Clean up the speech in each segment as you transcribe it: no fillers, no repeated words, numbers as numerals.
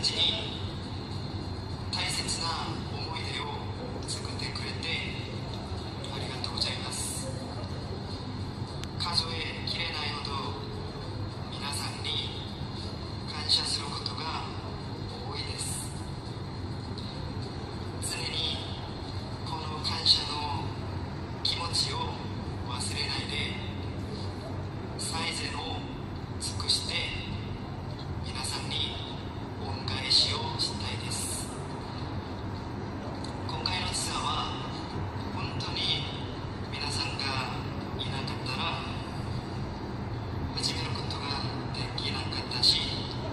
ちに大切な思い出を作ってくれてありがとうございます。数えきれないほど皆さんに感謝することが多いです。常にこの感謝の気持ちを忘れないで最善を尽くして皆さんに恩返しをしたいです。今回のツアーは本当に皆さんがいなかったら始めることができなかったし、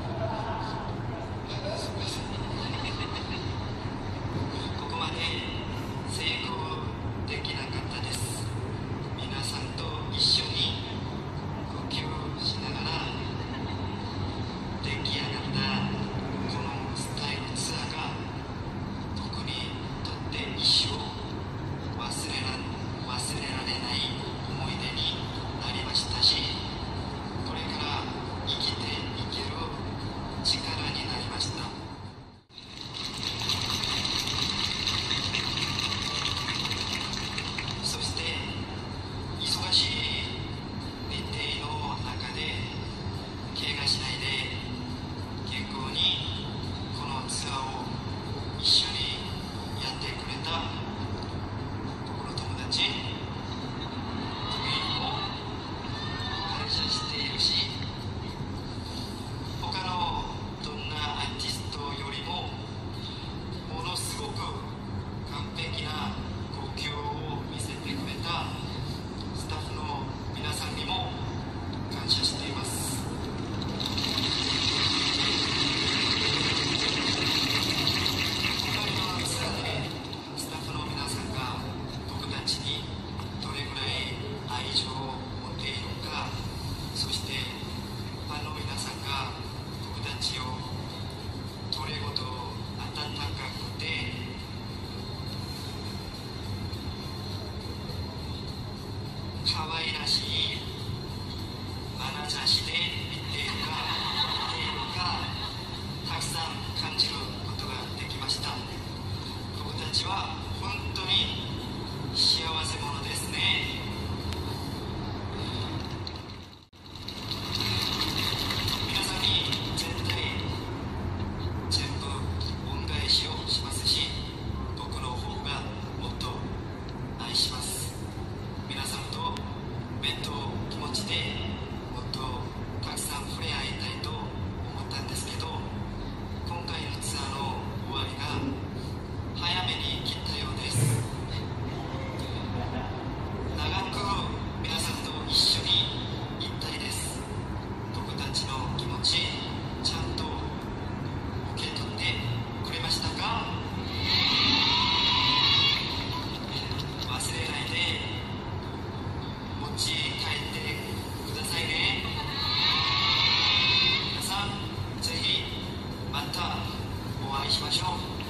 ここまで成功できなかったです。皆さんと一緒に呼吸しながら出来上がったこのスタイルツアーが僕にとって一生忘れられない思い出になりましたし、これから生きていける力になりました。そして忙しい日程の中で怪我しないで健康にこのツアーを一緒にやってくれた僕の友達、部員も感謝しているし、他のどんなアーティストよりもものすごく完璧な呼吸を見せてくれたスタッフの皆さんにも感謝しています。今回のツアーでスタッフの皆さんが僕たちにどれぐらい愛情を持っているか、そしてファンの皆さんが僕たちをどれほど温かくて可愛らしい眼差しで見ているかたくさん感じることができました。僕たちは本当に幸せ者ですね。皆さんに絶対全部恩返しをしますし、僕の方がもっと愛します。皆さんと面と気持ちでもっとたくさん触れ合いたいと思ったんですけど、今回のツアーの終わりが早めに来たようです。長く皆さんと一緒にいたいです。僕たちの気持ちちゃんと受け取ってくれましたか？忘れないで持ち帰ってくださいね。皆さんぜひまたお会いしましょう。